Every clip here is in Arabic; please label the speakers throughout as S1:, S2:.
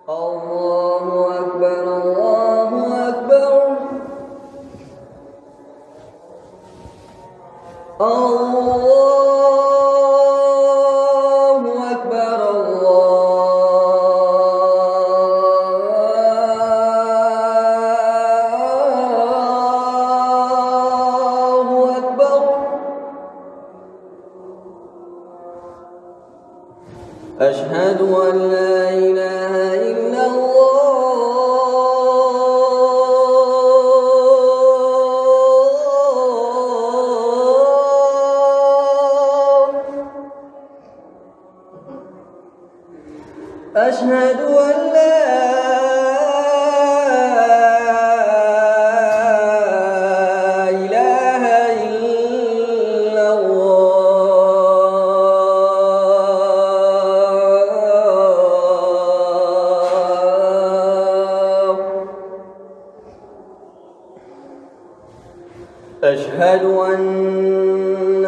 S1: الله أكبر الله أكبر الله أكبر الله أكبر. أشهد أن لا إله إلا الله. أشهد أن لا إله إلا الله. أشهد أن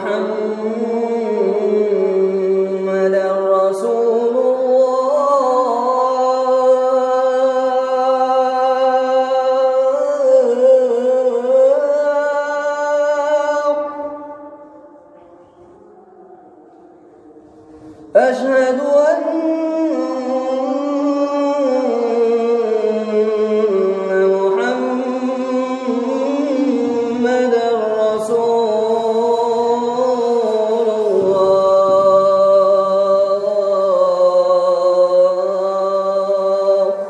S1: محمدًا رسول الله. أشهد أن محمدًا رسول الله.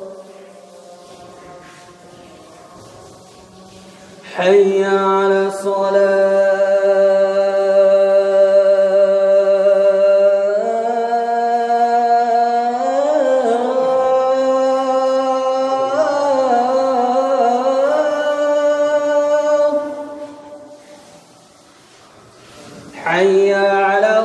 S1: حي على الصلاة. حي على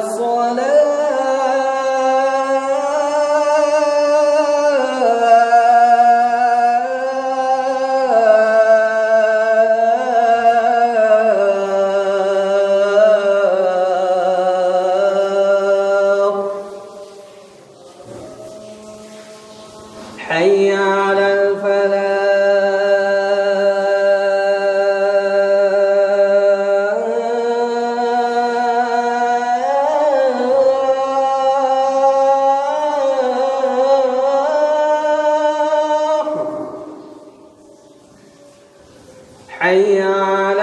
S1: الصلاة. حي على الفلاح. حي على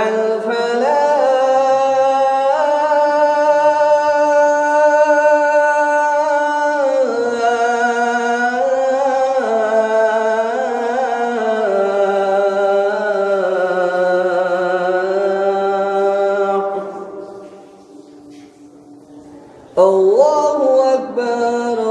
S1: الفلاح. الله أكبر